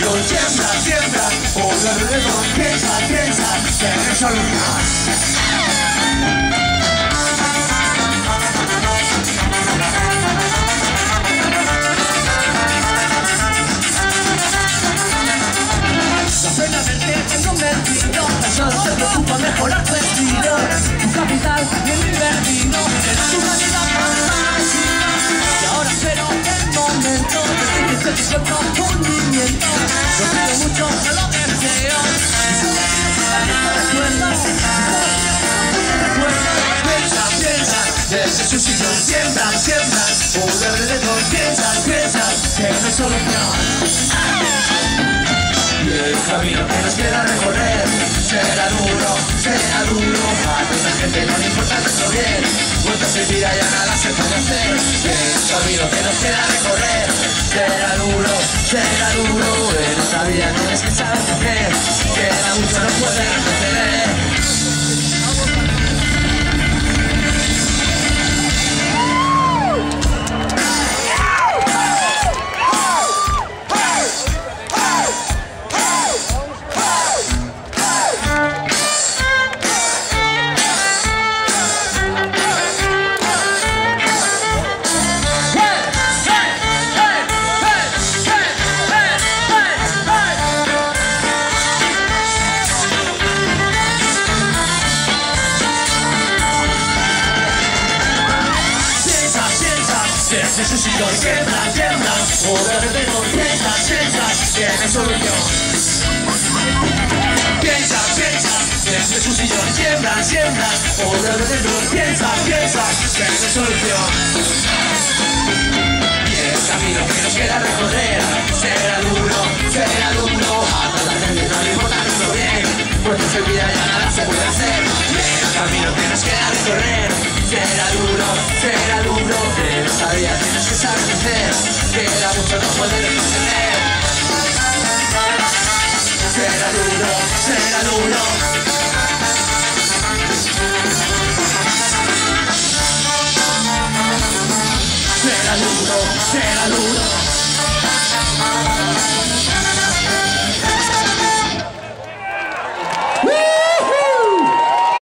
sucio, siembra, siembra, por alrededor, piensa, piensa, tiene solución. No se preocupa mejorar tu estilo, tu capital bien invertido en tu calidad fantástica. Y ahora espero el momento de que se tu cuerpo hundimiento. Lo pido mucho, no lo deseo. Piensa, piensa, desde su sillón siembra, siembra, por alrededor piensa, piensa, tiene solución. El camino que nos queda recorrer será duro, a tanta gente no le importa nuestro bien, vuelta sin vida ya nada se puede hacer. El camino que nos queda recorrer será duro, en esta vida tienes que saber qué hacer, queda mucho, no puedes retroceder. Desde su sillón siembra, siembra, por alrededor piensa, piensa, tiene solución. Piensa, piensa, desde su sillón siembra, siembra, por alrededor piensa, piensa, tiene solución. Y el camino que nos queda recorrer será duro, a toda la gente no le importa nuestro bien, pues no se olvida ya nada se puede hacer. Y el camino que nos queda recorrer será duro, pero todavía tienes que saber qué hacer, queda mucho, no puedes retroceder. Será duro, será duro. Será duro, será duro.